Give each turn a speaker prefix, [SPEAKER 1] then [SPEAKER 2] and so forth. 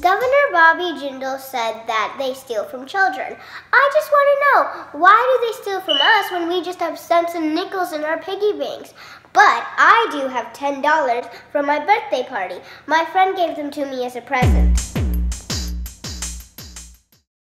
[SPEAKER 1] Governor Bobby Jindal said that they steal from children. I just want to know, why do they steal from us when we just have cents and nickels in our piggy banks? But I do have $10 from my birthday party. My friend gave them to me as a present.